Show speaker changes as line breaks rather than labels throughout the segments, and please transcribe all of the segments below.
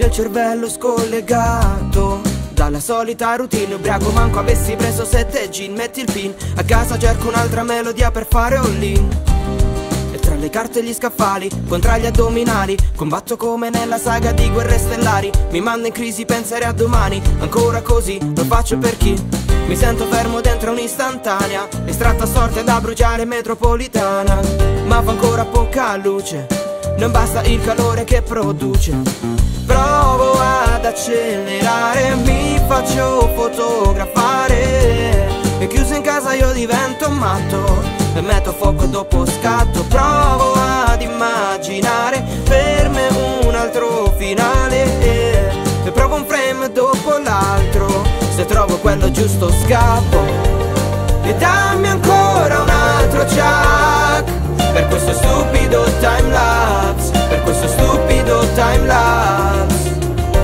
Voglio il cervello scollegato dalla solita routine. Ubriaco manco avessi preso 7 gin. Metti il pin, a casa cerco un'altra melodia per fare all-in. E tra le carte e gli scaffali, contra gli addominali, combatto come nella saga di Guerre Stellari. Mi manda in crisi pensare a domani. Ancora così, lo faccio per chi? Mi sento fermo dentro un'istantanea, estratta a sorte da bruciare metropolitana. Ma fa ancora poca luce, non basta il calore che produce. Provo ad accelerare, mi faccio fotografare. E chiuso in casa io divento matto e metto fuoco dopo scatto. Provo ad immaginare per me un altro finale e provo un frame dopo l'altro. Se trovo quello giusto scappo e dammi ancora un altro chuck per questo stupido timelapse, per questo stupido timelapse.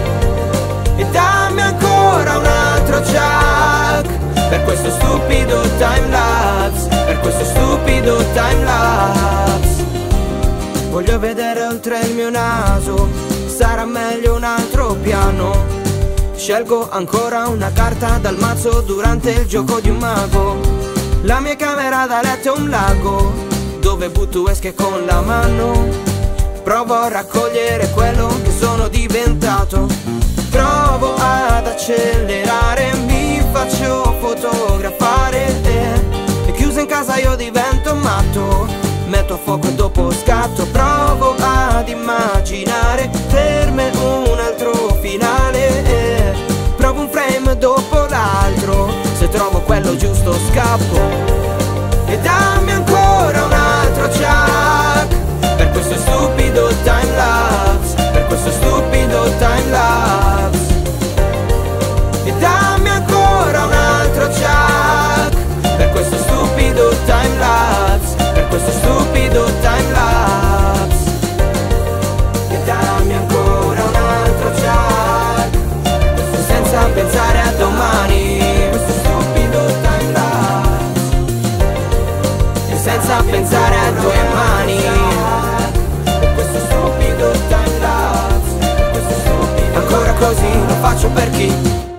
E dammi ancora un altro chuck per questo stupido timelapse, per questo stupido timelapse. Voglio vedere oltre il mio naso, sarà meglio un altro piano. Scelgo ancora una carta dal mazzo durante il gioco di un mago. La mia camera da letto è un lago dove butto esche con la mano. Provo a raccogliere quello che sono diventato. Provo ad accelerare, mi faccio fotografare e chiuso in casa io divento matto, metto a fuoco e dopo scatto. Provo ad immaginare per me un altro finale, provo un frame dopo l'altro. Se trovo quello giusto scappo e dammi ancora un altro chuck per questo stupido timelapse, per questo stupido timelapse. E dammi ancora un altro chuck per questo stupido timelapse, per questo stupido timelapse. E dammi ancora un altro chuck senza pensare a domani, questo stupido timelapse. E senza pensare a due mani, questo stupido timelapse, questo stupido. Ancora così lo faccio per chi?